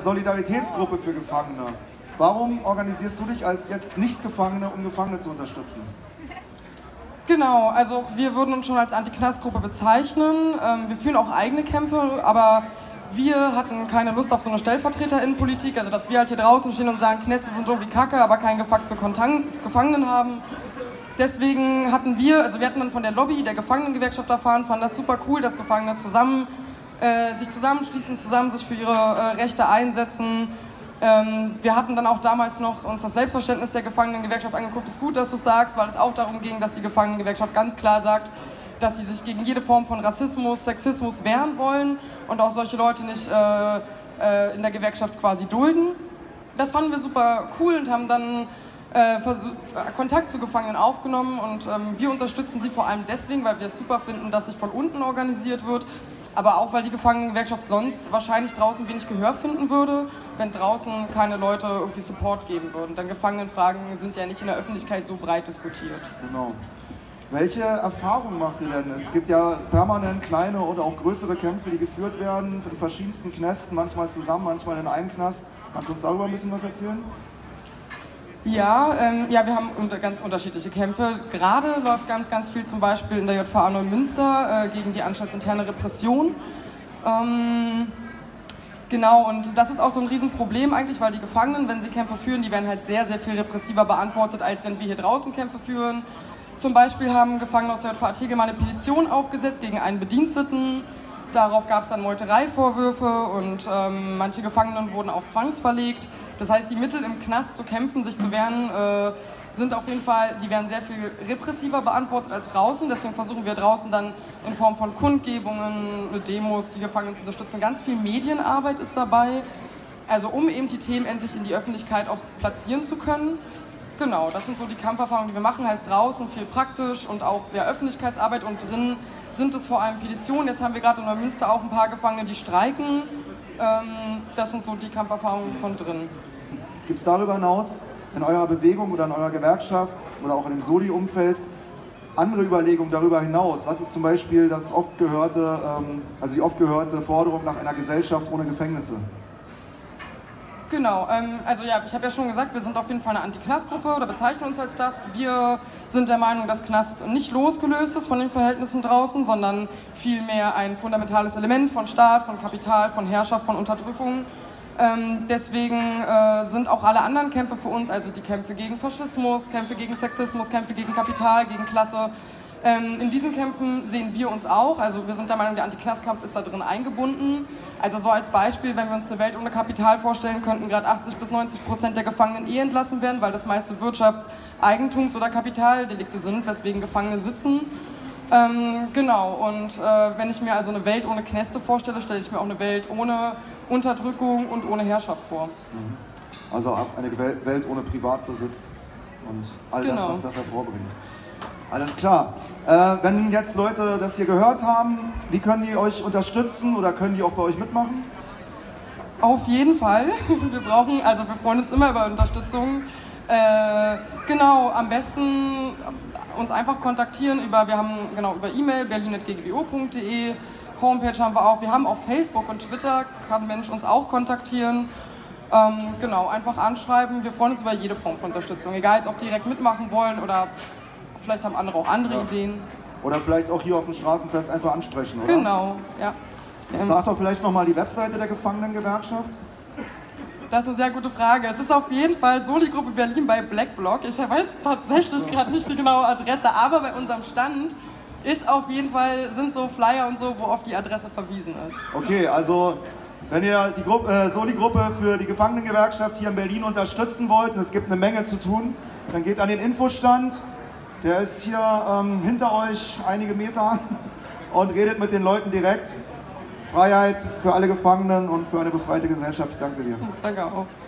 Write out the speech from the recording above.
Solidaritätsgruppe für Gefangene. Warum organisierst du dich als jetzt Nicht-Gefangene, um Gefangene zu unterstützen? Genau, also wir würden uns schon als Anti-Knast-Gruppe bezeichnen. Wir führen auch eigene Kämpfe, aber wir hatten keine Lust auf so eine StellvertreterInnenpolitik, also dass wir halt hier draußen stehen und sagen, Knäste sind irgendwie kacke, aber keinen Gefakt zu Gefangenen haben. Deswegen hatten wir dann von der Lobby der Gefangenengewerkschaft erfahren, fanden das super cool, dass Gefangene sich zusammenschließen, zusammen sich für ihre Rechte einsetzen. Wir hatten dann auch damals noch uns das Selbstverständnis der Gefangenengewerkschaft angeguckt. Ist gut, dass du es sagst, weil es auch darum ging, dass die Gefangenengewerkschaft ganz klar sagt, dass sie sich gegen jede Form von Rassismus, Sexismus wehren wollen und auch solche Leute nicht in der Gewerkschaft quasi dulden. Das fanden wir super cool und haben dann Kontakt zu Gefangenen aufgenommen und wir unterstützen sie vor allem deswegen, weil wir es super finden, dass sich von unten organisiert wird, aber auch, weil die Gefangenengewerkschaft sonst wahrscheinlich draußen wenig Gehör finden würde, wenn draußen keine Leute irgendwie Support geben würden. Denn Gefangenenfragen sind ja nicht in der Öffentlichkeit so breit diskutiert. Genau. Welche Erfahrungen macht ihr denn? Es gibt ja permanent kleine oder auch größere Kämpfe, die geführt werden, in verschiedensten Knästen, manchmal zusammen, manchmal in einem Knast. Kannst du uns darüber ein bisschen was erzählen? Ja, wir haben ganz unterschiedliche Kämpfe. Gerade läuft ganz, ganz viel zum Beispiel in der JVA Neumünster gegen die anstaltsinterne Repression. Genau, und das ist auch so ein Riesenproblem eigentlich, weil die Gefangenen, wenn sie Kämpfe führen, die werden halt sehr, sehr viel repressiver beantwortet, als wenn wir hier draußen Kämpfe führen. Zum Beispiel haben Gefangene aus der JVA Tegel mal eine Petition aufgesetzt gegen einen Bediensteten. Darauf gab es dann Meutereivorwürfe und manche Gefangenen wurden auch zwangsverlegt. Das heißt, die Mittel im Knast zu kämpfen, sich zu wehren, sind auf jeden Fall, die werden sehr viel repressiver beantwortet als draußen. Deswegen versuchen wir draußen dann in Form von Kundgebungen, Demos, die Gefangenen zu unterstützen. Ganz viel Medienarbeit ist dabei, also um eben die Themen endlich in die Öffentlichkeit auch platzieren zu können. Genau, das sind so die Kampferfahrungen, die wir machen, heißt draußen viel praktisch und auch Öffentlichkeitsarbeit und drin sind es vor allem Petitionen. Jetzt haben wir gerade in Neumünster auch ein paar Gefangene, die streiken. Das sind so die Kampferfahrungen von drin. Gibt es darüber hinaus in eurer Bewegung oder in eurer Gewerkschaft oder auch in dem Soli-Umfeld andere Überlegungen darüber hinaus? Was ist zum Beispiel die oft gehörte Forderung nach einer Gesellschaft ohne Gefängnisse? Genau, ich habe ja schon gesagt, wir sind auf jeden Fall eine Anti-Knast-Gruppe oder bezeichnen uns als das. Wir sind der Meinung, dass Knast nicht losgelöst ist von den Verhältnissen draußen, sondern vielmehr ein fundamentales Element von Staat, von Kapital, von Herrschaft, von Unterdrückung. Deswegen sind auch alle anderen Kämpfe für uns, also die Kämpfe gegen Faschismus, Kämpfe gegen Sexismus, Kämpfe gegen Kapital, gegen Klasse, in diesen Kämpfen sehen wir uns auch, also wir sind der Meinung, der Anti-Knast-Kampf ist da drin eingebunden. Also so als Beispiel, wenn wir uns eine Welt ohne Kapital vorstellen, könnten gerade 80-90% der Gefangenen entlassen werden, weil das meiste Wirtschafts-, Eigentums- oder Kapitaldelikte sind, weswegen Gefangene sitzen. Genau, und wenn ich mir also eine Welt ohne Knäste vorstelle, stelle ich mir auch eine Welt ohne Unterdrückung und ohne Herrschaft vor. Also auch eine Welt ohne Privatbesitz und all das, was das hervorbringt. Alles klar. Wenn jetzt Leute das hier gehört haben, wie können die euch unterstützen oder können die auch bei euch mitmachen? Auf jeden Fall. Wir freuen uns immer über Unterstützung. Genau, am besten uns einfach kontaktieren über E-Mail berlin@ggbo.de, Homepage haben wir auch. Wir haben auf Facebook und Twitter, kann Mensch uns auch kontaktieren. Genau, einfach anschreiben. Wir freuen uns über jede Form von Unterstützung, egal ob direkt mitmachen wollen oder vielleicht haben andere auch andere Ideen. Oder vielleicht auch hier auf dem Straßenfest einfach ansprechen, oder? Genau, ja. Sag doch vielleicht nochmal die Webseite der Gefangenengewerkschaft. Das ist eine sehr gute Frage. Es ist auf jeden Fall Soli-Gruppe Berlin bei Blackblock. Ich weiß tatsächlich gerade nicht die genaue Adresse, aber bei unserem Stand sind so Flyer und so, wo auf die Adresse verwiesen ist. Okay, also wenn ihr die Soli-Gruppe für die Gefangenengewerkschaft hier in Berlin unterstützen wollt, und es gibt eine Menge zu tun, dann geht an den Infostand. Der ist hier hinter euch einige Meter und redet mit den Leuten direkt. Freiheit für alle Gefangenen und für eine befreite Gesellschaft. Ich danke dir. Danke auch.